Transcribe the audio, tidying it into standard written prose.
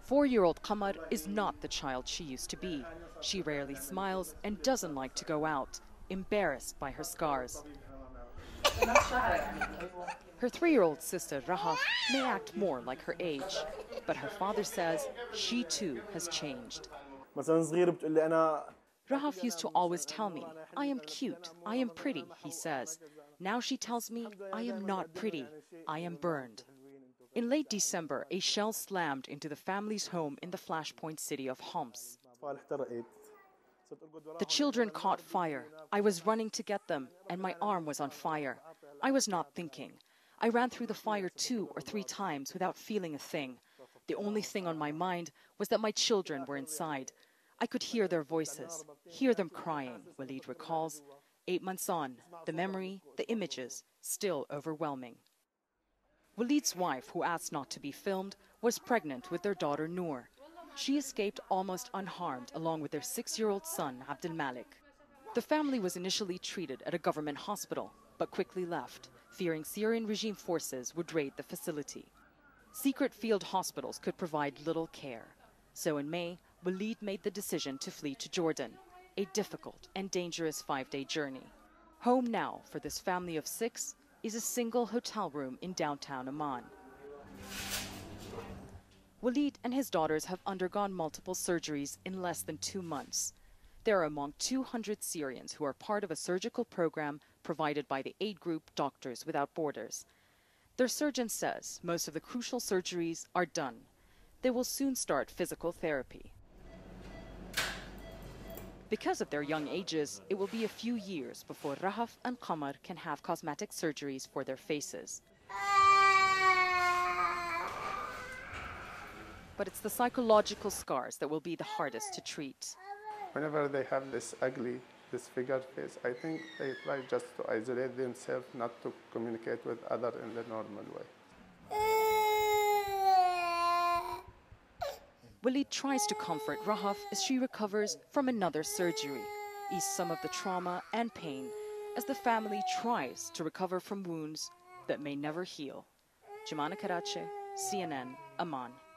4-year-old Qamar is not the child she used to be. She rarely smiles and doesn't like to go out, embarrassed by her scars. Her 3-year-old sister, Rahaf, may act more like her age, but her father says she too has changed. Rahaf used to always tell me, "I am cute, I am pretty," he says. Now she tells me, "I am not pretty, I am burned." In late December, a shell slammed into the family's home in the flashpoint city of Homs. The children caught fire. I was running to get them, and my arm was on fire. I was not thinking. I ran through the fire 2 or 3 times without feeling a thing. The only thing on my mind was that my children were inside. I could hear their voices, hear them crying, Walid recalls. 8 months on, the memory, the images, still overwhelming. Walid's wife, who asked not to be filmed, was pregnant with their daughter Noor. She escaped almost unharmed along with their 6-year-old son, Abdul Malik. The family was initially treated at a government hospital, but quickly left, fearing Syrian regime forces would raid the facility. Secret field hospitals could provide little care. So in May, Walid made the decision to flee to Jordan, a difficult and dangerous 5-day journey. Home now for this family of 6 is a single hotel room in downtown Amman. Walid and his daughters have undergone multiple surgeries in less than 2 months. They are among 200 Syrians who are part of a surgical program provided by the aid group Doctors Without Borders. Their surgeon says most of the crucial surgeries are done. They will soon start physical therapy. Because of their young ages, it will be a few years before Rahaf and Qamar can have cosmetic surgeries for their faces. But it's the psychological scars that will be the hardest to treat. Whenever they have this ugly, disfigured face, I think they try just to isolate themselves, not to communicate with others in the normal way. Walid tries to comfort Rahaf as she recovers from another surgery, ease some of the trauma and pain as the family tries to recover from wounds that may never heal. Jumana Karache, CNN, Amman.